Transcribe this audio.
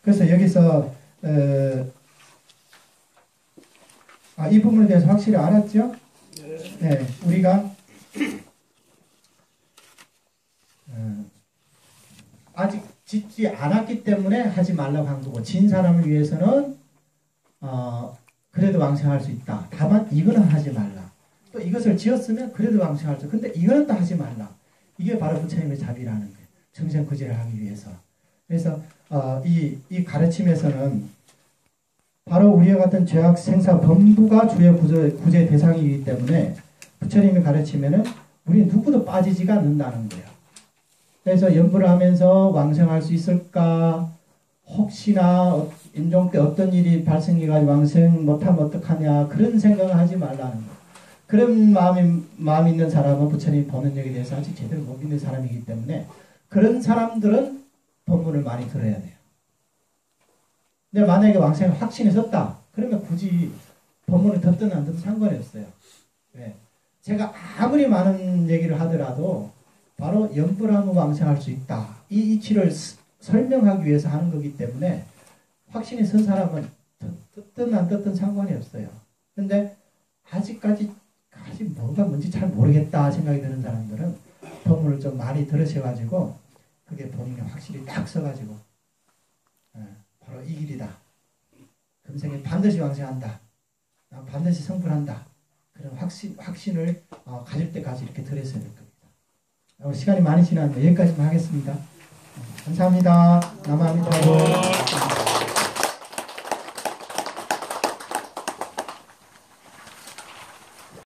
그래서 여기서 이 부분에 대해서 확실히 알았죠? 네, 우리가 아직 짓지 않았기 때문에 하지 말라고 한 거고, 진 사람을 위해서는 그래도 왕생할 수 있다. 다만 이거는 하지 말라. 또 이것을 지었으면 그래도 왕생할 수 있다. 근데 이거는 또 하지 말라. 이게 바로 부처님의 자비라는 거예요. 정생구제를 하기 위해서. 그래서 이 가르침에서는 바로 우리와 같은 죄악 생사 범부가 주의 구제 대상이기 때문에 부처님의 가르침에는 우리 누구도 빠지지가 않는다는 거예요. 그래서 연부를 하면서 왕생할 수 있을까? 혹시나 임종 때 어떤 일이 발생해가지고 왕생 못하면 어떡하냐, 그런 생각을 하지 말라는 거예요. 그런 마음이 있는 사람은 부처님 보는 역에 대해서 아직 제대로 못 믿는 사람이기 때문에 그런 사람들은 법문을 많이 들어야 돼요. 근데 만약에 왕생을 확신이 섰다, 그러면 굳이 법문을 듣든 안 듣든 상관이 없어요. 왜? 제가 아무리 많은 얘기를 하더라도 바로 연불하면 왕생할 수 있다, 이 이치를 설명하기 위해서 하는 거기 때문에 확신이 선 사람은 듣든 안 듣든 상관이 없어요. 근데 아직까지 뭐가 뭔지 잘 모르겠다 생각이 드는 사람들은 법문을 좀 많이 들으셔가지고 그게 본인이 확실히 딱 서가지고 바로 이 길이다, 금생에 반드시 왕생한다, 반드시 성불한다, 그런 확신을 가질 때까지 이렇게 들으셔야 될 겁니다. 시간이 많이 지났는데 여기까지만 하겠습니다. 감사합니다. 남아미타고.